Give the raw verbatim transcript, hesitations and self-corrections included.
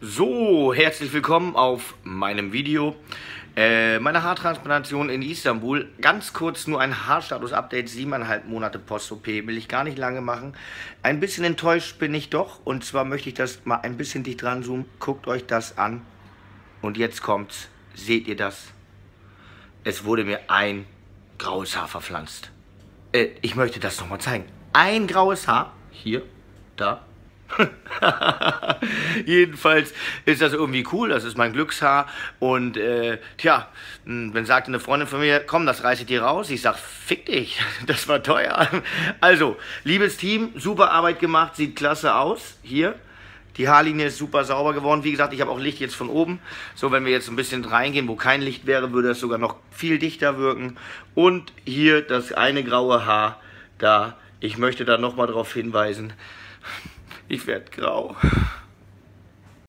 So, herzlich willkommen auf meinem Video. Äh, meine Haartransplantation in Istanbul. Ganz kurz nur ein Haarstatus-Update. Siebeneinhalb Monate Post-O P. Will ich gar nicht lange machen. Ein bisschen enttäuscht bin ich doch. Und zwar möchte ich das mal ein bisschen dicht dran zoomen. Guckt euch das an. Und jetzt kommt's. Seht ihr das? Es wurde mir ein graues Haar verpflanzt. Äh, ich möchte das nochmal zeigen. Ein graues Haar. Hier, da. Jedenfalls ist das irgendwie cool, das ist mein Glückshaar und äh, tja, dann sagte eine Freundin von mir, komm, das reiße ich dir raus. Ich sag, fick dich, das war teuer. Also, liebes Team, super Arbeit gemacht, sieht klasse aus, hier. Die Haarlinie ist super sauber geworden. Wie gesagt, ich habe auch Licht jetzt von oben. So, wenn wir jetzt ein bisschen reingehen, wo kein Licht wäre, würde es sogar noch viel dichter wirken. Und hier das eine graue Haar da. Ich möchte da nochmal darauf hinweisen, ich werde grau.